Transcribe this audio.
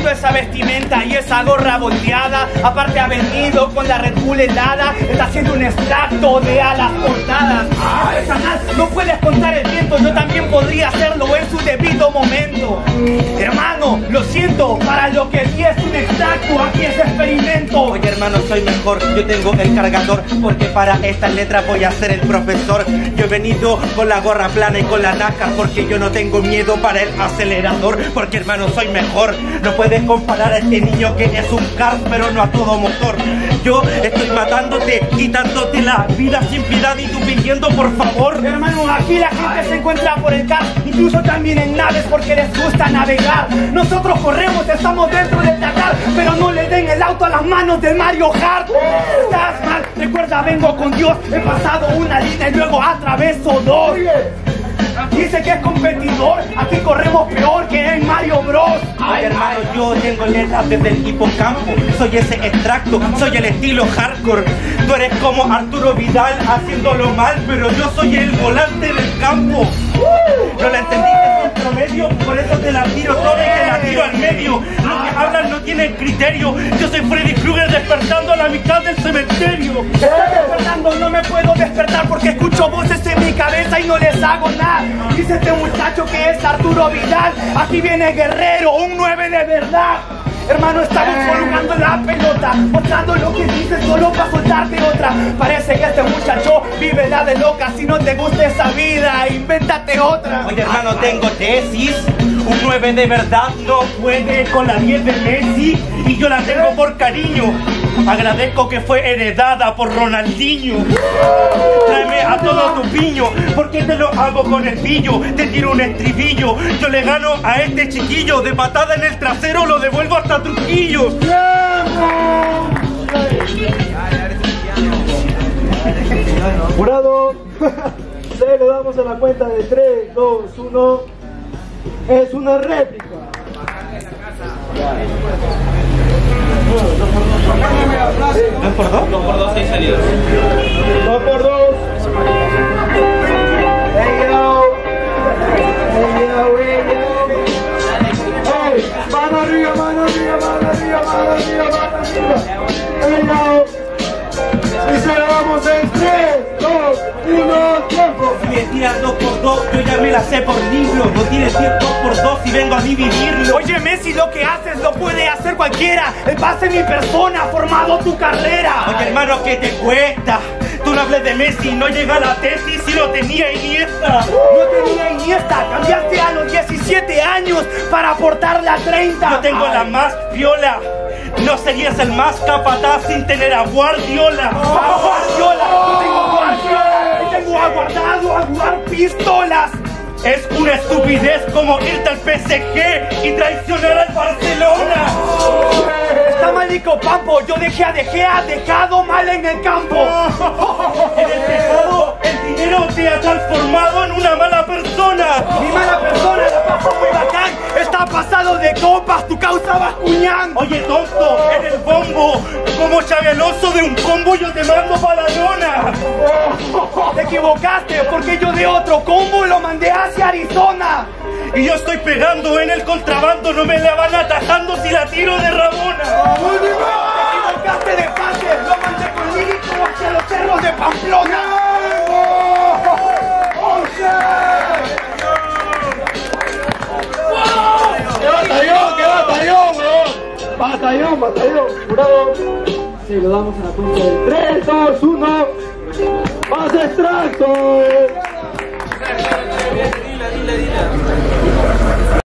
visto esa vestimenta y esa gorra volteada? Aparte ha venido con la Red Bull helada. Está haciendo un extracto de alas cortadas. Este canal no puedes contar el tiempo. Yo también podría hacerlo en su debido momento. Hermano, lo siento, para lo que vi es un extracto, aquí es experimento. Oye hermano, soy mejor, yo tengo el cargador, porque para estas letras voy a ser el profesor. Yo he venido con la gorra plana y con la NASCAR, porque yo no tengo miedo para el acelerador. Porque hermano, soy mejor. No puedes comparar a este niño que es un car, pero no a todo motor. Yo estoy matándote, quitándote la vida sin piedad y tú pidiendo por favor. Hermano, aquí la gente se encuentra por el car, incluso también en naves porque les gusta navegar. Nosotros corremos, estamos dentro del Dakar, pero no le den el auto a las manos del Mario Kart. Estás mal, recuerda, vengo con Dios. He pasado una línea y luego atraveso dos. Dice que es competidor, aquí corremos peor que en Mario Bros. Ay hermano, yo tengo letras desde el hipocampo. Soy ese extracto, soy el estilo hardcore. Tú eres como Arturo Vidal haciéndolo mal, pero yo soy el volante del campo. No la entendiste en promedio, por eso te la tiro toda y te la tiro al medio. Lo que hablan no tiene criterio. Yo soy Freddy Krueger despertando a la mitad del cementerio. Estás despertando, no me puedo despertar porque escucho voces en mi cabeza y no les hago nada. Dice este muchacho que es Arturo Vidal. Aquí viene Guerrero, un 9 de verdad. Hermano, estamos colocando la pelota, mostrando lo que dices solo para soltarte otra. Parece que este muchacho vive la de loca. Si no te gusta esa vida, invéntate otra. Oye hermano, tengo tesis. Un 9 de verdad no puede con la 10 de Messi, y yo la tengo por cariño. Agradezco que fue heredada por Ronaldinho. Tráeme a todo tu piño, porque te lo hago con el pillo. Te tiro un estribillo, yo le gano a este chiquillo. De patada en el trasero lo devuelvo hasta Trujillo. Jurado, se lo damos a la cuenta de 3, 2, 1. Es una réplica. ¿2 por 2? 2 por 2, 6 salidas. 2 por 2. Mano arriba, mano arriba, mano arriba, mano arriba, mano arriba. Y se lo damos en 3, 2, 1, tiempo. Si me tiras 2 por 2, yo ya me la sé por libro. No tienes 10 2 por 2 y vengo a dividirlo. Oye Messi, lo que haces lo puede hacer cualquiera. El pase de mi persona ha formado tu carrera. Oye hermano, ¿qué te cuesta? Tú no hables de Messi, no llega a la tesis y no tenía Iniesta. No tenía Iniesta, cambiaste a los 17 años para aportar la 30. Yo tengo la más viola. No serías el más capataz sin tener a Guardiola. ¡A Guardiola! ¡No tengo Guardiola! ¡Tengo aguardado a jugar pistolas! Es una estupidez como irte al PSG y traicionar al Barcelona. Está malico Pampo, yo dejé a De Gea dejado mal en el campo. En el tejado el dinero te ha transformado en una mala persona. Mi mala persona la pasó muy bacán. Está pasado de copas, tu causa Bascuñán. Oye tonto, en el bombo, como Xabi Alonso de un combo yo te mando para la lona. Te equivocaste porque yo de otro combo lo mandé hacia Arizona. Y yo estoy pegando en el contrabando, no me la van atajando si la tiro de Rabona. Te equivocaste de pase, lo mandé con lírico hacia los cerros de Pamplona. ¡Qué batallón, bro! Batallón, jurado. Se lo damos a la cuenta de 3, 2, 1. ¡Más extracto! Dile.